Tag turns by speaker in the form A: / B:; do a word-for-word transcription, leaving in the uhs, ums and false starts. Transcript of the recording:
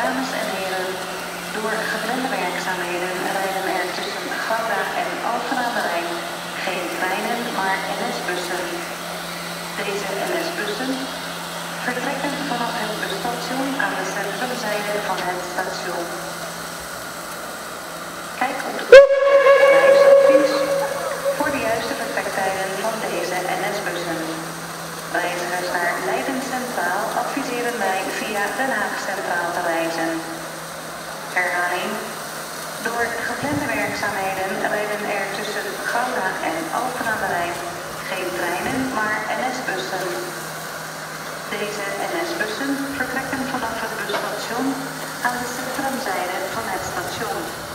A: Dames en heren, door geplande werkzaamheden rijden er tussen Gouda en Alphen aan de Rijn geen treinen, maar N S-bussen. Deze N S-bussen vertrekken vanaf het busstation aan de centrumzijde van het station. Kijk op de reisadvies voor de juiste vertrektijden van deze N S-bussen. Reizigers naar Leiden Centraal adviseren wij via Den Haag Centraal te reizen. Herhaling. Door geplande werkzaamheden rijden er tussen Gouda en Alphen aan de Rijn geen treinen, maar N S-bussen. Deze N S-bussen vertrekken vanaf het busstation aan de centrumzijde van het station.